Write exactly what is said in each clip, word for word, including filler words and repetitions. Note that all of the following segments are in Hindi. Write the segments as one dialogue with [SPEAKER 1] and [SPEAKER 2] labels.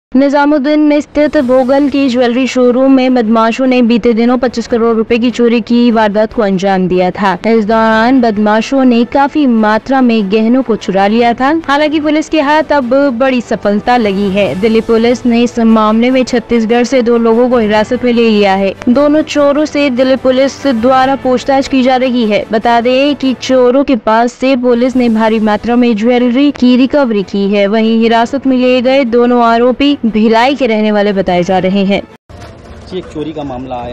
[SPEAKER 1] निजामुद्दीन में स्थित भोगल की ज्वेलरी शोरूम में बदमाशों ने बीते दिनों पच्चीस करोड़ रुपए की चोरी की वारदात को अंजाम दिया था। इस दौरान बदमाशों ने काफी मात्रा में गहनों को चुरा लिया था। हालांकि पुलिस के हाथ अब बड़ी सफलता लगी है। दिल्ली पुलिस ने इस मामले में छत्तीसगढ़ से दो लोगों को हिरासत में ले लिया है। दोनों चोरों से दिल्ली पुलिस द्वारा पूछताछ की जा रही है। बता दें कि चोरों के पास से पुलिस ने भारी मात्रा में ज्वेलरी की रिकवरी की है। वहीं हिरासत में लिए गए दोनों आरोपी भिलाई के रहने वाले बताए जा रहे हैं।
[SPEAKER 2] एक चोरी का मामला आया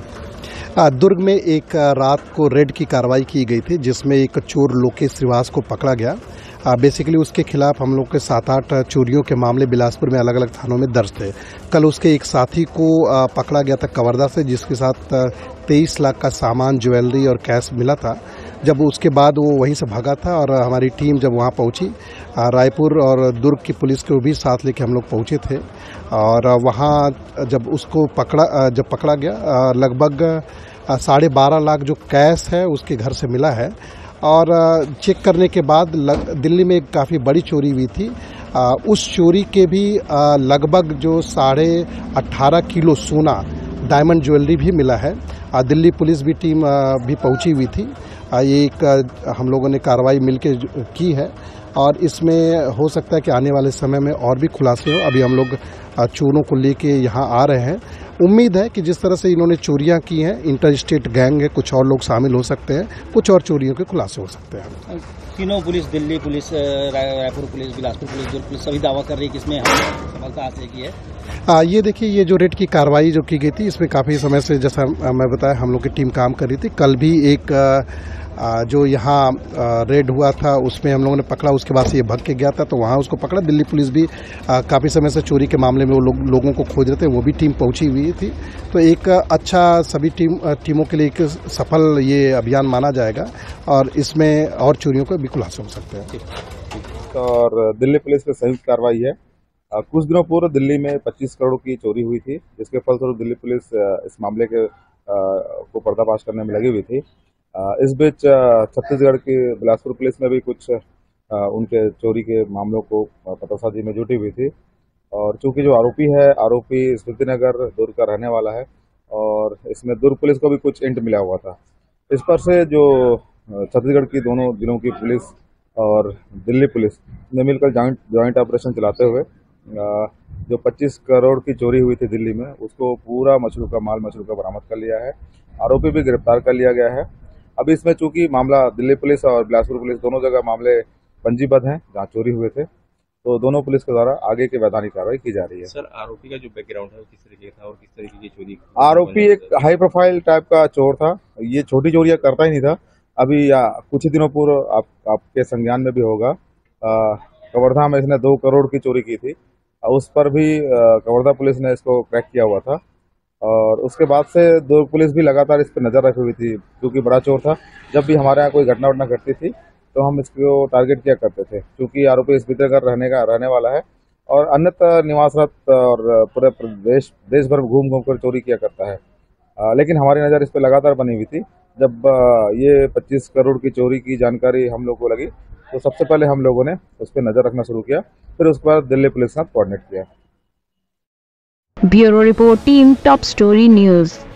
[SPEAKER 2] है।
[SPEAKER 3] दुर्ग में एक रात को रेड की कार्रवाई की गई थी, जिसमें एक चोर लोकेश श्रीवास को पकड़ा गया। बेसिकली उसके खिलाफ हम लोग के सात आठ चोरियों के मामले बिलासपुर में अलग अलग थानों में दर्ज थे। कल उसके एक साथी को पकड़ा गया था कवर्धा से, जिसके साथ तेईस लाख का सामान, ज्वेलरी और कैश मिला था। जब उसके बाद वो वहीं से भागा था और हमारी टीम जब वहाँ पहुँची, रायपुर और दुर्ग की पुलिस को भी साथ लेके हम लोग पहुँचे थे और वहाँ जब उसको पकड़ा जब पकड़ा गया, लगभग साढ़े बारह लाख जो कैश है उसके घर से मिला है। और चेक करने के बाद दिल्ली में काफ़ी बड़ी चोरी हुई थी। उस चोरी के भी लगभग जो साढ़े अट्ठारह किलो सोना, डायमंड ज्वेलरी भी मिला है। दिल्ली पुलिस भी टीम भी पहुंची हुई थी। ये एक हम लोगों ने कार्रवाई मिलके की है और इसमें हो सकता है कि आने वाले समय में और भी खुलासे हो। अभी हम लोग चोरों को लेके यहाँ आ रहे हैं। उम्मीद है कि जिस तरह से इन्होंने चोरियां की हैं, इंटर स्टेट गैंग है, कुछ और लोग शामिल हो सकते हैं, कुछ और चोरियों के खुलासे हो सकते हैं।
[SPEAKER 2] तीनों police, Delhi police, Raipur police, Bilaspur police, Durg police, सभी दावा कर रही है कि इसमें हमने सफलता हासिल की है।
[SPEAKER 3] आ, ये देखिए, ये जो रेड की कार्रवाई जो की गई थी, इसमें काफ़ी समय से, जैसा मैं बताया, हम लोग की टीम काम कर रही थी। कल भी एक आ, जो यहाँ रेड हुआ था उसमें हम लोगों ने पकड़ा, उसके बाद से ये भग के गया था तो वहाँ उसको पकड़ा। दिल्ली पुलिस भी काफ़ी समय से चोरी के मामले में वो लोग लोगों को खोज रहे थे, वो भी टीम पहुँची हुई थी। तो एक अच्छा सभी टीम टीमों के लिए एक सफल ये अभियान माना जाएगा और इसमें और चोरियों का भी खुलासा हो सकते हैं।
[SPEAKER 4] और दिल्ली पुलिस की संयुक्त कार्रवाई है। कुछ दिनों पूर्व दिल्ली में पच्चीस करोड़ की चोरी हुई थी, जिसके फलस्वरूप दिल्ली पुलिस इस मामले के को पर्दाफाश करने में लगी हुई थी। इस बीच छत्तीसगढ़ की बिलासपुर पुलिस में भी कुछ उनके चोरी के मामलों को पतासाजी में जुटी हुई थी। और चूंकि जो आरोपी है, आरोपी स्मृतिनगर दुर्ग का रहने वाला है और इसमें दुर्ग पुलिस को भी कुछ इंट मिला हुआ था। इस पर से जो छत्तीसगढ़ की दोनों जिलों की पुलिस और दिल्ली पुलिस ने मिलकर जॉइंट जॉइंट ऑपरेशन चलाते हुए जो पच्चीस करोड़ की चोरी हुई थी दिल्ली में, उसको पूरा मछलू का माल मछलू का बरामद कर लिया है। आरोपी भी गिरफ्तार कर लिया गया है। अभी इसमें चूंकि मामला दिल्ली पुलिस और बिलासपुर पुलिस दोनों जगह मामले पंजीबद्ध हैं जहाँ चोरी हुए थे, तो दोनों पुलिस के द्वारा आगे की वैधानिक कार्रवाई की जा रही है।
[SPEAKER 5] सर, आरोपी का जो बैकग्राउंड है वो किस तरीके का था और किस तरीके की चोरी?
[SPEAKER 4] आरोपी एक हाई प्रोफाइल टाइप का चोर था। ये छोटी चोरियां करता ही नहीं था। अभी कुछ ही दिनों पूर्व आप, आपके संज्ञान में भी होगा, कवर्धा में इसने दो करोड़ की चोरी की थी। उस पर भी कवर्धा पुलिस ने इसको क्रैक किया हुआ था और उसके बाद से दुर्ग पुलिस भी लगातार इस पर नजर रखी हुई थी, क्योंकि बड़ा चोर था। जब भी हमारे यहाँ कोई घटना वटना घटती थी तो हम इसको टारगेट किया करते थे, क्योंकि आरोपी इस भीतर घर रहने का रहने वाला है और अन्यत्र निवासरत और पूरे प्रदेश देश भर घूम घूम कर चोरी किया करता है। आ, लेकिन हमारी नज़र इस पर लगातार बनी हुई थी। जब आ, ये पच्चीस करोड़ की चोरी की जानकारी हम लोग को लगी तो सबसे पहले हम लोगों ने उस पर नजर रखना शुरू किया, फिर उसके बाद दिल्ली पुलिस के साथ कोऑर्डिनेट किया।
[SPEAKER 1] Bureau report, team top story news.